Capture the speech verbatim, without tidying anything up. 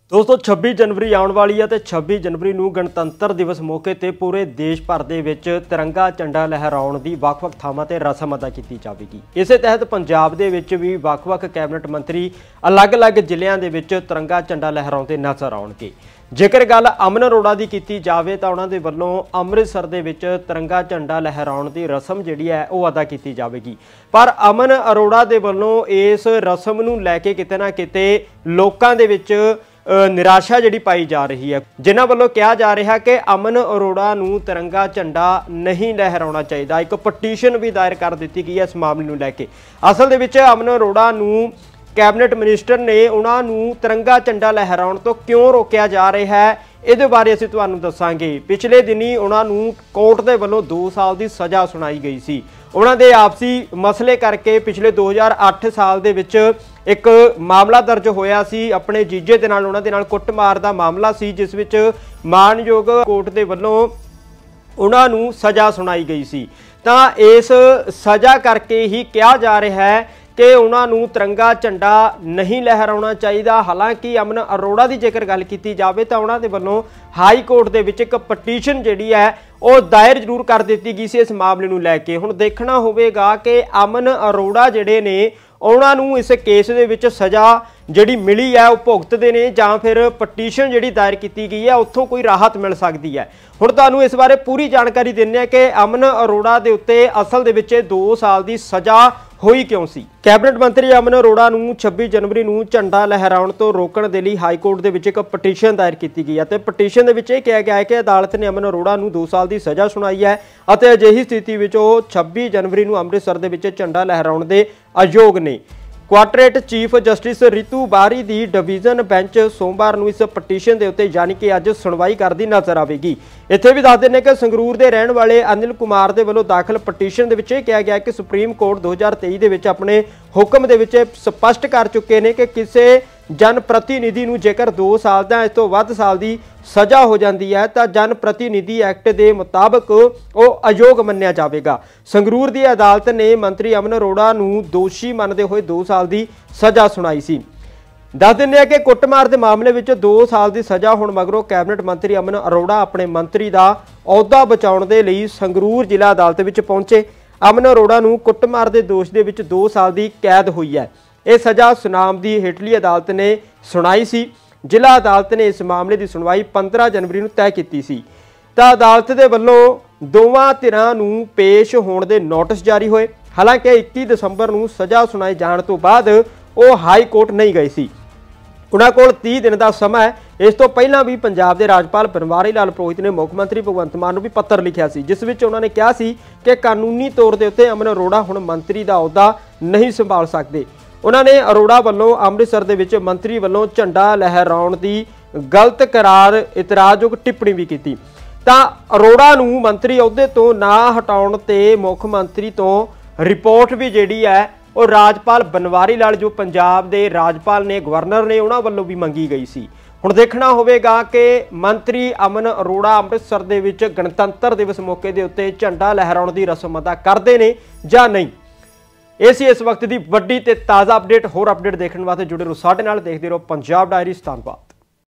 दोस्तों छब्बीस जनवरी आने वाली है तो छब्बीस जनवरी ਨੂੰ गणतंत्र दिवस मौके ਤੇ पूरे देश भर ਦੇ ਵਿੱਚ तिरंगा झंडा लहराउण ਦੀ ਵੱਖ-ਵੱਖ ਥਾਵਾਂ ਤੇ ਰਸਮ ਅਦਾ ਕੀਤੀ ਜਾਵੇਗੀ। ਇਸੇ ਤਹਿਤ ਪੰਜਾਬ ਦੇ ਵਿੱਚ ਵੀ ਵੱਖ-ਵੱਖ ਕੈਬਨਿਟ ਮੰਤਰੀ ਅਲੱਗ-ਅਲੱਗ ਜ਼ਿਲ੍ਹਿਆਂ ਦੇ ਵਿੱਚ तिरंगा झंडा ਲਹਿਰਾਉਂਦੇ ਨਜ਼ਰ ਆਉਣਗੇ। ਜੇਕਰ ਗੱਲ ਅਮਨ ਅਰੋੜਾ ਦੀ ਕੀਤੀ ਜਾਵੇ ਤਾਂ ਉਹਨਾਂ ਦੇ ਵੱਲੋਂ ਅੰਮ੍ਰਿਤਸਰ ਦੇ ਵਿੱਚ तिरंगा झंडा लहराਉਣ ਦੀ ਰਸਮ ਜਿਹੜੀ ਹੈ ਉਹ ਅਦਾ ਕੀਤੀ ਜਾਵੇਗੀ। ਪਰ ਅਮਨ ਅਰੋੜਾ ਦੇ ਵੱਲੋਂ ਇਸ ਰਸਮ ਨੂੰ ਲੈ ਕੇ ਕਿਤੇ ਨਾ ਕਿਤੇ ਲੋਕਾਂ ਦੇ ਵਿੱਚ निराशा जी पाई जा रही है, जिन्हों वालों कहा जा रहा कि अमन अरोड़ा नूं तिरंगा झंडा नहीं लहराना चाहिए। एक पटीशन भी दायर कर दी गई है इस मामले नूं लैके। असल दे विच अमन अरोड़ा नूं कैबिनेट मिनिस्टर ने उन्हां नूं तिरंगा झंडा लहराउण तो क्यों रोकिया जा रहा है, इहदे बारे असीं तुहानूं दस्सांगे। पिछले दिनी उन्हां नूं कोर्ट दे वल्लों दो साल की सज़ा सुनाई गई सी। उन्हां दे आपसी मसले करके पिछले दो हज़ार अठ साल दे विच एक मामला दर्ज होया सी, अपने जीजे दे नाल उन्हां दे नाल कुੱਟਮਾਰ दा मामला सी, जिस विच मानयोग कोर्ट दे वल्लों उन्हां नूं सज़ा सुनाई गई सी। तां इस सज़ा करके ही कहा जा रहा है कि उन्हां नूं तिरंगा झंडा नहीं लहराउणा चाहिए। हालांकि अमन अरोड़ा की जेकर गल की जाए तो उन्हां दे वल्लों हाई कोर्ट दे विच एक पटीशन जिहड़ी है वो दायर जरूर कर दी गई सी इस मामले नूं लैके। हुण देखना होवेगा कि अमन अरोड़ा जिहड़े ने उन्हां नूं इस केस दे विच सज़ा जिहड़ी मिली है वो भुगतदे ने जां फिर पटीशन जिहड़ी दायर की गई है उत्थों कोई राहत मिल सकती है। हुण तुहानूं इस बारे पूरी जानकारी दिंदे हां कि अमन अरोड़ा दे उत्ते असल दे विच दो साल की सज़ा होई क्यों सी। कैबिनेट मंत्री अमन अरोड़ा नूं छब्बीस जनवरी नूं झंडा लहराउण तो रोकण दे लई हाई कोर्ट दे विच एक पटीशन दायर की गई है ते पटीशन दे विच इह कहा गया है कि अदालत ने अमन अरोड़ा नूं दो साल की सज़ा सुनाई है अते अजिही स्थिति विच ओह छब्बीस जनवरी नूं अमृतसर दे विच झंडा लहराउण दे अयोग ने। क्वार्टरेट चीफ जस्टिस रितू बारी की डिवीजन बेंच सोमवार नूं इस पटीशन के उत्ते यानी कि अज सुनवाई करती नजर आएगी। इत्थे भी दस देने कि संगरूर के रहने वाले अनिल कुमार के वलों दाखिल पटीशन के कहा गया कि सुप्रीम कोर्ट दो हज़ार तेई दे विच अपने हुक्म दे विच स्पष्ट कर चुके हैं कि किसी जन प्रतिनिधि नूं जेकर दो साल या इस तो वध साल की सज़ा हो जाती है तो जन प्रतिनिधि एक्ट के मुताबिक वो अयोग मन्निया जाएगा। संगरूर की अदालत ने मंत्री अमन अरोड़ा नूं दोषी मानते हुए दो साल की सज़ा सुनाई सी। दस दिंदे कि कुੱਟਮਾਰ के मामले में दो साल की सज़ा होने मगरों कैबिनेट मंत्री अमन अरोड़ा अपने मंत्री का अहुदा बचाउण दे लई संगरूर जिला अदालत में पहुंचे। अमन अरोड़ा नूं कुੱਟਮਾਰ के दोष के विच दो साल की कैद हुई है। यह सज़ा सुनाम की हेठली अदालत ने सुनाई सी। जिला अदालत ने इस मामले की सुनवाई पंद्रह जनवरी को तय की सी। तो अदालत के वलों दोवां धिरां नूं पेश होने के नोटिस जारी होए। हालांकि इक्कीस दसंबर को सज़ा सुनाए जाने तो बाद वो हाई कोर्ट नहीं गए सी। उन्हां कोल तीस दिन का समा है। इस तो पहला भी पंजाब के राज्यपाल बनवारी लाल पुरोहित ने मुख्यमंत्री भगवंत मान नूं भी पत्र लिखा सी, जिस विच उन्होंने कहा सी कि कानूनी तौर के उत्ते अमन अरोड़ा हुण मंत्री का अहुदा नहीं संभाल सकते। उन्होंने अरोड़ा वालों अमृतसर दे विच मंत्री वालों झंडा लहराउण की गलत करार इतराजयोग टिप्पणी भी की। तां अरोड़ा नूं मंत्री अहुदे तो ना हटाउण ते मुख मंत्री तो रिपोर्ट भी जिहड़ी है वो राजपाल बनवारी लाल जो पंजाब के राजपाल ने गवर्नर ने उन्हां वालों भी मंगी गई सी। हुण देखना होवेगा कि मंत्री अमन अरोड़ा अमृतसर दे विच गणतंत्र दिवस मौके दे उत्ते झंडा लहराउण की रस्म अदा करदे ने जां नहीं। इस इस वक्त की वड्डी ते ताज़ा अपडेट होर अपडेट देखने वास्ते जुड़े रहो साडे नाल। देखते रहो पंजाब डायरी। धन्नवाद।